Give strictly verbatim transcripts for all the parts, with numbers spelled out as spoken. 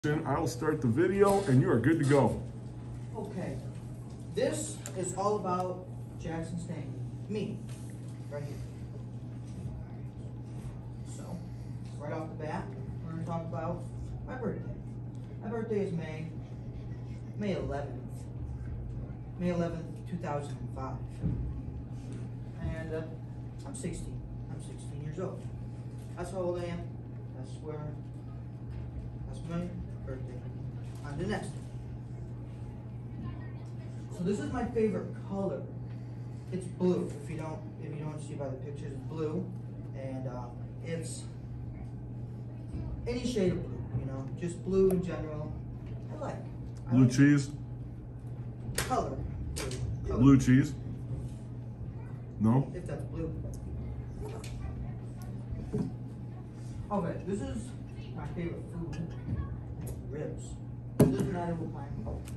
I'll start the video and you are good to go. Okay, this is all about Jackson Stanley, me, right here. So, right off the bat, we're going to talk about my birthday. My birthday is May, May eleventh, May eleventh, two thousand five. And uh, I'm sixteen, I'm sixteen years old. That's how old I am, that's where, that's my birthday. On to the next one. So this is my favorite color. It's blue. If you don't, if you don't see by the pictures, it's blue, and uh, it's any shade of blue. You know, just blue in general. I like. I Blue like cheese? color. Blue. Color. Blue cheese? No? If that's blue. Okay, this is my favorite food. Ribs. It doesn't matter what kind.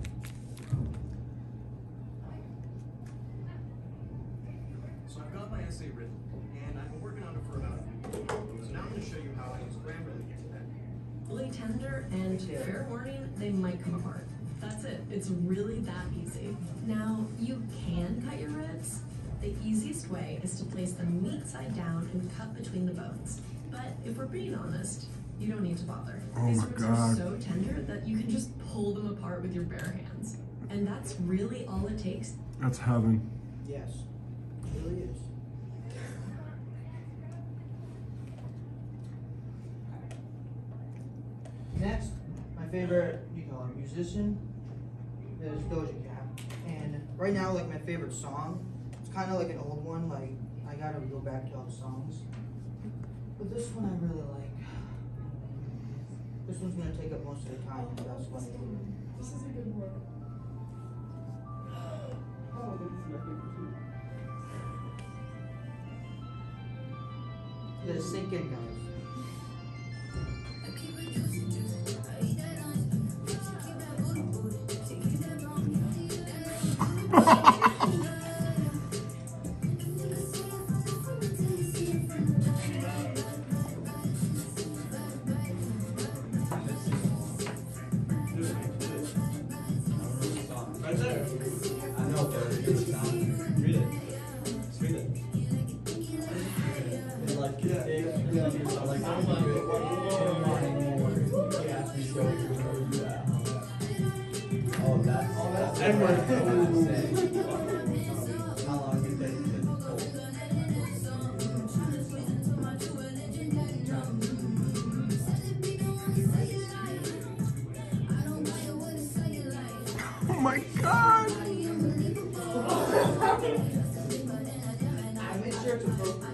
So I've got my essay written, and I've been working on it for about a week. So now I'm going to show you how I use Grammarly today. Really tender, and fair warning, they might come apart. That's it. It's really that easy. Now, you can cut your ribs. The easiest way is to place the meat side down and cut between the bones. But if we're being honest, you don't need to bother. Oh These my ribs God. are so tender that you can just pull them apart with your bare hands. And that's really all it takes. That's heaven. Yes, it really is. Next, my favorite, you call it musician, is Doja Cat. And right now, like my favorite song, it's kind of like an old one. Like I gotta go back to all the songs, but this one I really like. This one's gonna take up most of the time, and that's what I do. This is a good one. Oh, this is my favorite too. Let it sink in, guys. Right there. I know, but it's not. Read it. Just read it. And like, yeah, yeah, yeah. Like, I'm like, oh, that's, oh, that's, Edward. How long did it take to Oh my God! I made sure it's appropriate.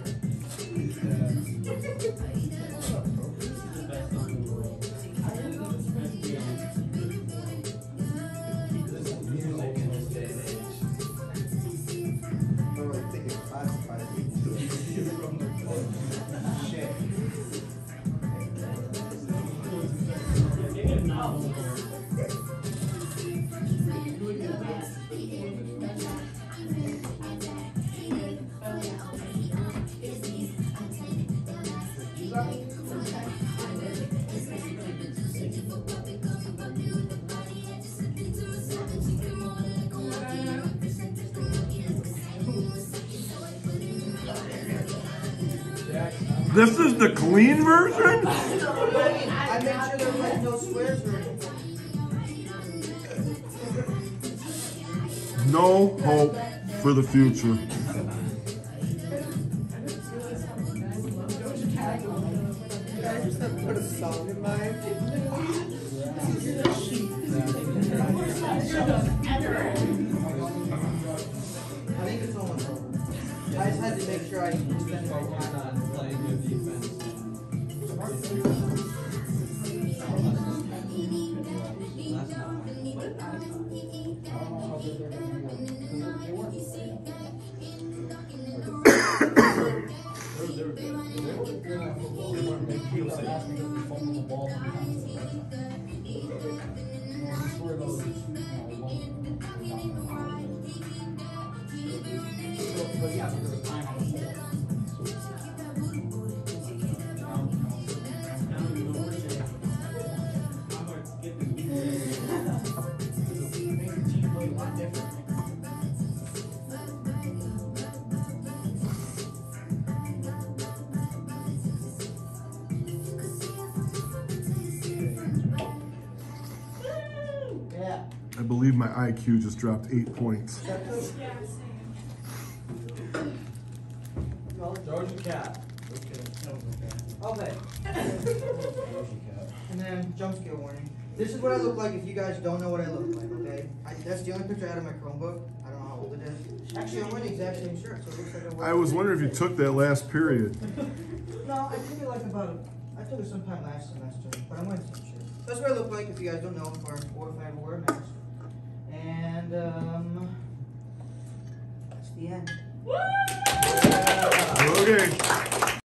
This is the clean version? I made sure there was like no swears or anything. No hope for the future. I just have to put a song in mind. I think it's almost over. I just had to make sure I spend my time on playing good defense? They Yeah. I believe my I Q just dropped eight points. Georgia Cat. Okay. And then jump scare warning. This is what I look like if you guys don't know what I look like, okay? I, that's the only picture I had of my Chromebook. I don't know how old it is. Actually, I'm wearing the exact same shirt, so it looks like I I was wondering if you took that last period. No, I took it like about, I took it sometime last semester, but I'm wearing the same shirt. That's what I look like if you guys don't know, or, or if I ever wear a mask. And, um, that's the end. Okay.